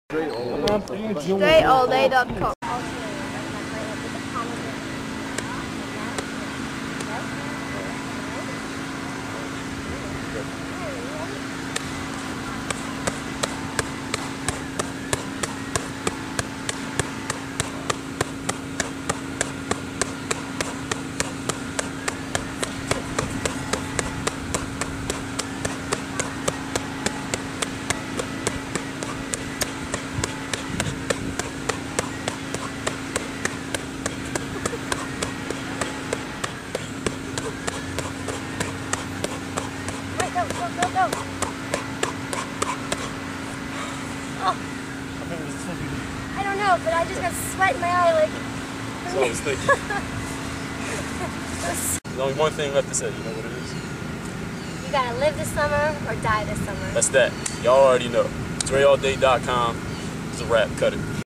StrayAllDay.com. Go. Oh. I don't know, but I just got sweat in my eye like... That's what I was thinking. There's only one thing left to say, you know what it is? You gotta live this summer or die this summer. That's that. Y'all already know. StrayAllDay.com is a wrap. Cut it.